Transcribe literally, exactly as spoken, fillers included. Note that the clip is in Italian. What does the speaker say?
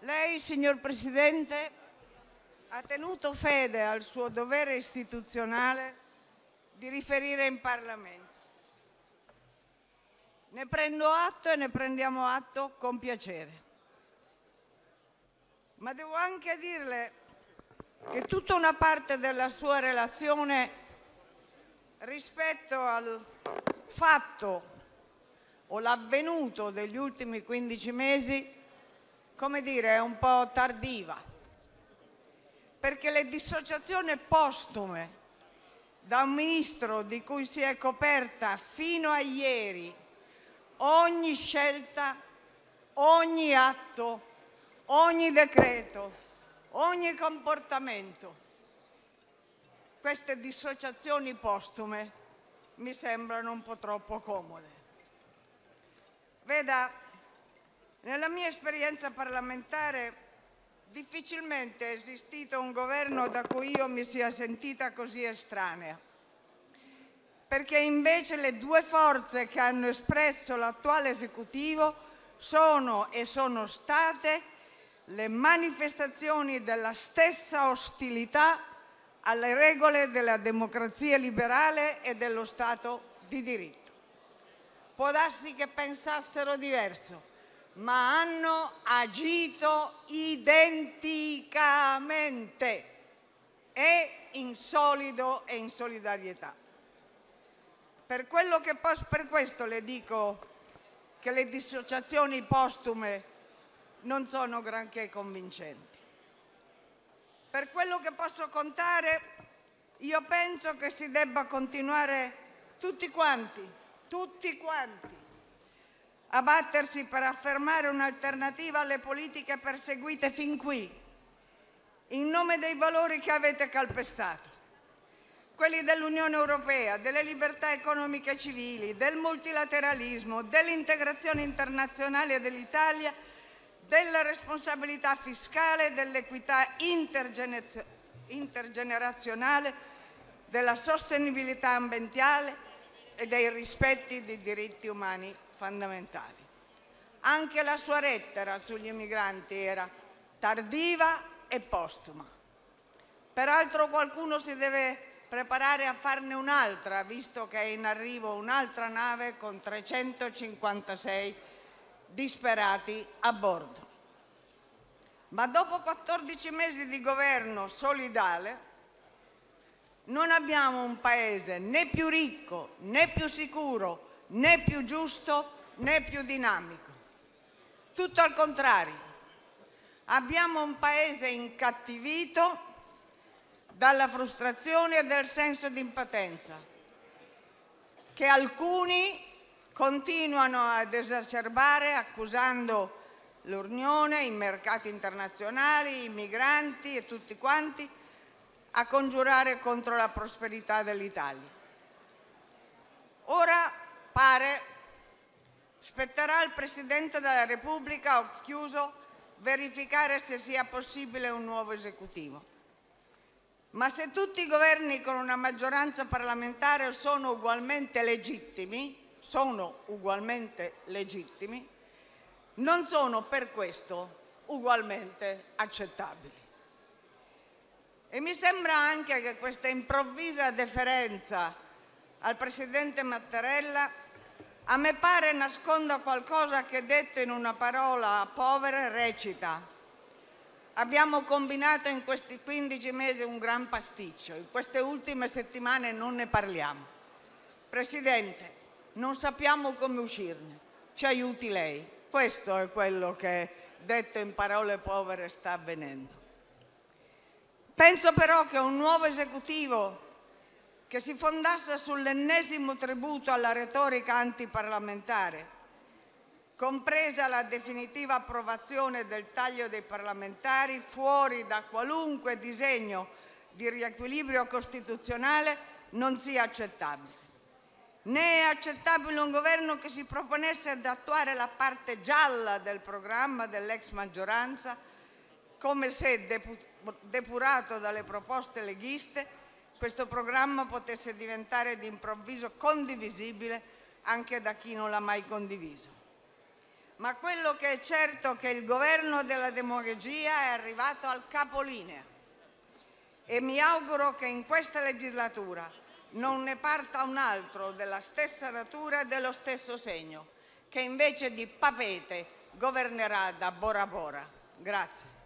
Lei, signor Presidente, ha tenuto fede al suo dovere istituzionale di riferire in Parlamento. Ne prendo atto e ne prendiamo atto con piacere. Ma devo anche dirle che tutta una parte della sua relazione rispetto al fatto o l'avvenuto degli ultimi quindici mesi, come dire, è un po' tardiva, perché le dissociazioni postume da un ministro di cui si è coperta fino a ieri ogni scelta, ogni atto, ogni decreto, ogni comportamento, queste dissociazioni postume mi sembrano un po' troppo comode. Veda, nella mia esperienza parlamentare difficilmente è esistito un governo da cui io mi sia sentita così estranea, perché invece le due forze che hanno espresso l'attuale esecutivo sono e sono state le manifestazioni della stessa ostilità alle regole della democrazia liberale e dello Stato di diritto. Può darsi che pensassero diverso, ma hanno agito identicamente e in solido e in solidarietà. Per, quello che posso, per questo le dico che le dissociazioni postume non sono granché convincenti. Per quello che posso contare, io penso che si debba continuare tutti quanti, tutti quanti, a battersi per affermare un'alternativa alle politiche perseguite fin qui, in nome dei valori che avete calpestato, quelli dell'Unione Europea, delle libertà economiche e civili, del multilateralismo, dell'integrazione internazionale dell'Italia, della responsabilità fiscale, dell'equità intergenerazionale, della sostenibilità ambientale e dei rispetti dei diritti umani fondamentali. Anche la sua lettera sugli emigranti era tardiva e postuma. Peraltro qualcuno si deve preparare a farne un'altra, visto che è in arrivo un'altra nave con trecentocinquantasei disperati a bordo. Ma dopo quattordici mesi di governo solidale non abbiamo un paese né più ricco, né più sicuro, né più giusto, né più dinamico. Tutto al contrario, abbiamo un paese incattivito dalla frustrazione e dal senso di impotenza, che alcuni continuano ad esacerbare accusando l'Unione, i mercati internazionali, i migranti e tutti quanti a congiurare contro la prosperità dell'Italia. Ora pare spetterà al Presidente della Repubblica, ho chiuso, verificare se sia possibile un nuovo esecutivo. Ma se tutti i governi con una maggioranza parlamentare sono ugualmente legittimi, sono ugualmente legittimi, non sono per questo ugualmente accettabili. E mi sembra anche che questa improvvisa deferenza al Presidente Mattarella a me pare nasconda qualcosa che, detto in una parola povera, recita: abbiamo combinato in questi quindici mesi un gran pasticcio, in queste ultime settimane non ne parliamo. Presidente, non sappiamo come uscirne, ci aiuti lei. Questo è quello che, detto in parole povere, sta avvenendo. Penso però che un nuovo esecutivo che si fondasse sull'ennesimo tributo alla retorica antiparlamentare, compresa la definitiva approvazione del taglio dei parlamentari, fuori da qualunque disegno di riequilibrio costituzionale, non sia accettabile. Né è accettabile un governo che si proponesse di attuare la parte gialla del programma dell'ex maggioranza, come se, depurato dalle proposte leghiste, questo programma potesse diventare d'improvviso condivisibile anche da chi non l'ha mai condiviso. ma quello che è certo è che il governo della demagogia è arrivato al capolinea e mi auguro che in questa legislatura non ne parta un altro della stessa natura e dello stesso segno, che invece di papete governerà da Bora Bora. Grazie.